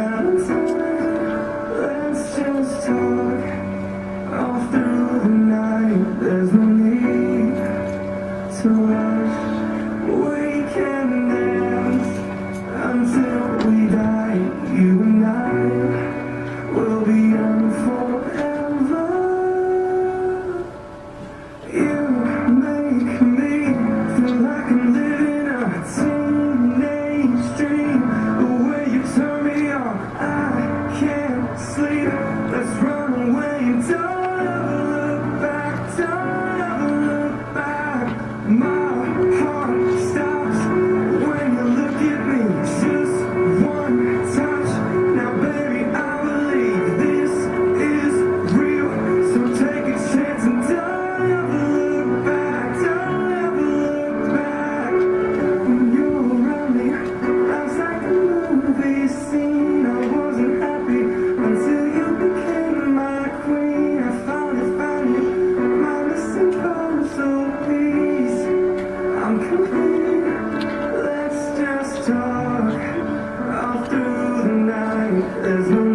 out of time. Let's just talk all through the night. There's no need to rush. We can dance until we die. You and I will be young forever. You make me feel like I'm living a teenage dream. The way you turn me on, I can't sleep. Let's run away and don't ever look back. Don't ever look back. My heart stops when you look at me. Just one touch. Now baby, I believe this is real. So take a chance and don't ever look back. Don't ever look back. When you're around me, I was like a movie scene. I wasn't happy until you became my queen. I found you, my missing puzzle piece. I'm complete. Let's just talk all through the night. There's no